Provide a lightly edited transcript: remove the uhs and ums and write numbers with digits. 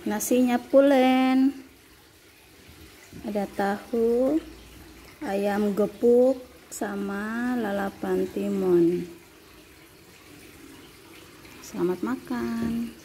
Nasinya pulen, ada tahu, ayam gepuk, sama lalapan timun. Selamat makan.